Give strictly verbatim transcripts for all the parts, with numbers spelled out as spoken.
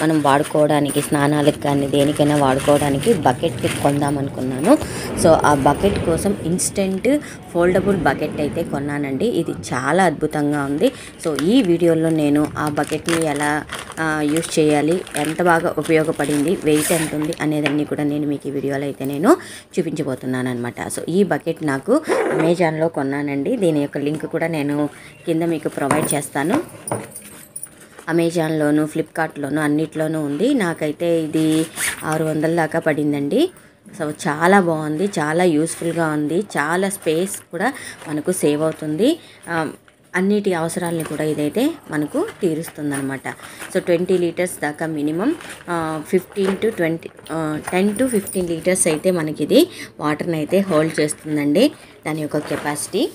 మనం వాడుకోవడానికి స్నానాలకు కానీ దేనికైనా వాడుకోవడానికి బకెట్ కొందాం అనుకున్నాను. సో ఆ బకెట్ కోసం ఇన్స్టెంట్ ఫోల్డబుల్ బకెట్ అయితే కొన్నానండి. ఇది చాలా అద్భుతంగా ఉంది. సో ఈ వీడియోలో నేను ఆ బకెట్ని ఎలా యూస్ చేయాలి, ఎంత బాగా ఉపయోగపడింది, వెయిట్ ఎంత ఉంది అనేదన్నీ కూడా నేను మీకు ఈ వీడియోలో అయితే నేను చూపించబోతున్నాను అనమాట. సో ఈ బకెట్ నాకు అమెజాన్లో కొన్నానండి. దీని యొక్క లింక్ కూడా నేను కింద మీకు ప్రొవైడ్ చేస్తాను. అమెజాన్లోను ఫ్లిప్కార్ట్లోను అన్నిట్లోనూ ఉంది. నాకైతే ఇది ఆరు వందల దాకా పడిందండి. సో చాలా బాగుంది, చాలా యూస్ఫుల్గా ఉంది, చాలా స్పేస్ కూడా మనకు సేవ్ అవుతుంది. అన్నిటి అవసరాలని కూడా ఇదైతే మనకు తీరుస్తుంది అనమాట. సో ట్వంటీ లీటర్స్ దాకా minimum fifteen to twenty ten to fifteen litres అయితే మనకి ఇది వాటర్ని అయితే హోల్డ్ చేస్తుందండి, దాని యొక్క కెపాసిటీ.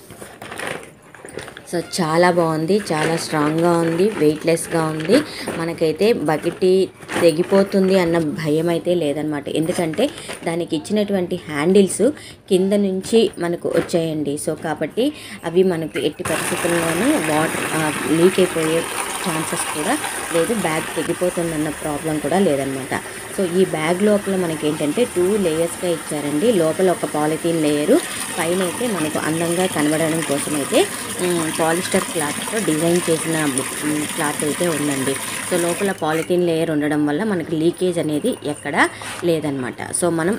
సో చాలా బాగుంది, చాలా స్ట్రాంగ్గా ఉంది, వెయిట్లెస్గా ఉంది. మనకైతే బకెట్ తెగిపోతుంది అన్న భయం అయితే లేదనమాట. ఎందుకంటే దానికి ఇచ్చినటువంటి హ్యాండిల్స్ కింద నుంచి మనకు వచ్చాయండి. సో కాబట్టి అవి మనకు ఎట్టి పరిస్థితుల్లోనూ వాటర్ లీక్ అయిపోయే ఛాన్సెస్ కూడా లేదు, బ్యాగ్ తెగిపోతుందన్న ప్రాబ్లం కూడా లేదనమాట. సో ఈ బ్యాగ్ లోపల మనకి ఏంటంటే టూ లేయర్స్గా ఇచ్చారండి. లోపల ఒక పాలిథీన్ లేయరు, పైన అయితే మనకు అందంగా కనబడడం కోసం అయితే పాలిస్టర్ క్లాత్తో డిజైన్ చేసిన క్లాత్ అయితే ఉందండి. సో లోపల పాలిథీన్ లేయర్ ఉండడం వల్ల మనకి లీకేజ్ అనేది ఎక్కడా లేదనమాట. సో మనం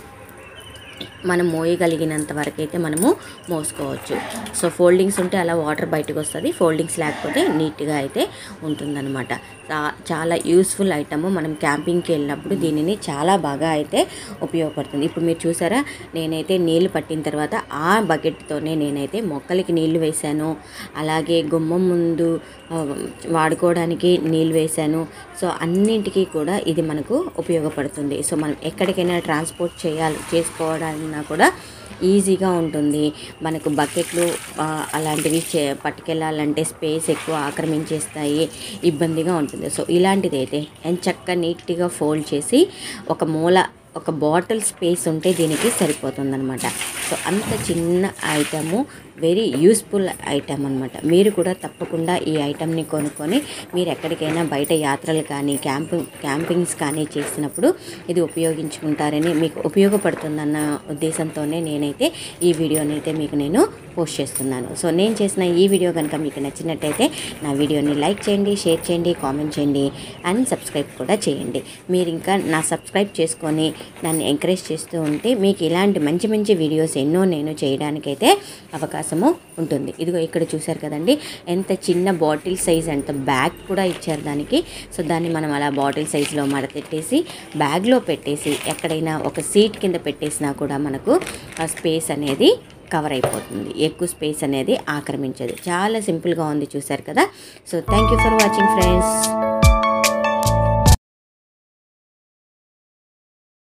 మనం మోయగలిగినంత వరకు అయితే మనము మోసుకోవచ్చు. సో ఫోల్డింగ్స్ ఉంటే అలా వాటర్ బయటకు వస్తుంది, ఫోల్డింగ్స్ లేకపోతే నీట్గా అయితే ఉంటుందన్నమాట. చాలా యూస్ఫుల్ ఐటమ్. మనం క్యాంపింగ్కి వెళ్ళినప్పుడు దీనిని చాలా బాగా అయితే ఉపయోగపడుతుంది. ఇప్పుడు మీరు చూసారా, నేనైతే నీళ్లు పట్టిన తర్వాత ఆ బకెట్తోనే నేనైతే మొక్కలకి నీళ్లు వేశాను, అలాగే గుమ్మం ముందు వాడుకోవడానికి నీళ్ళు వేశాను. సో అన్నింటికీ కూడా ఇది మనకు ఉపయోగపడుతుంది. సో మనం ఎక్కడికైనా ట్రాన్స్పోర్ట్ చేయాలి చేసుకోవడానికి కూడా ఈజీగా ఉంటుంది. మనకు బకెట్లు అలాంటివి చే పట్టుకెళ్ళాలంటే స్పేస్ ఎక్కువ ఆక్రమించేస్తాయి, ఇబ్బందిగా ఉంటుంది. సో ఇలాంటిది అయితే ఎంచక్క నీట్గా ఫోల్డ్ చేసి ఒక మూల ఒక బాటిల్ స్పేస్ ఉంటే దీనికి సరిపోతుందన్నమాట. సో అంత చిన్న ఐటము, వెరీ యూస్ఫుల్ ఐటమ్ అనమాట. మీరు కూడా తప్పకుండా ఈ ఐటమ్ని కొనుక్కొని మీరు ఎక్కడికైనా బయట యాత్రలు కానీ క్యాంపింగ్ క్యాంపింగ్స్ కానీ చేసినప్పుడు ఇది ఉపయోగించుకుంటారని, మీకు ఉపయోగపడుతుందన్న ఉద్దేశంతోనే నేనైతే ఈ వీడియోని అయితే మీకు నేను పోస్ట్ చేస్తున్నాను. సో నేను చేసిన ఈ వీడియో కనుక మీకు నచ్చినట్టయితే నా వీడియోని లైక్ చేయండి, షేర్ చేయండి, కామెంట్ చేయండి అండ్ సబ్స్క్రైబ్ కూడా చేయండి. మీరు ఇంకా నా సబ్స్క్రైబ్ చేసుకొని నన్ను ఎంకరేజ్ చేస్తూ ఉంటే మీకు ఇలాంటి మంచి మంచి వీడియోస్ ఎన్నో నేను చేయడానికైతే అవకాశము ఉంటుంది. ఇదిగో ఇక్కడ చూసారు కదండి, ఎంత చిన్న బాటిల్ సైజ్, ఎంత బ్యాగ్ కూడా ఇచ్చారు దానికి. సో దాన్ని మనం అలా బాటిల్ సైజులో మడతెట్టేసి బ్యాగ్లో పెట్టేసి ఎక్కడైనా ఒక సీట్ కింద పెట్టేసినా కూడా మనకు ఆ స్పేస్ అనేది కవర్ అయిపోతుంది, ఎక్కువ స్పేస్ అనేది ఆక్రమించదు. చాలా సింపుల్గా ఉంది, చూసారు కదా. So thank you for watching friends.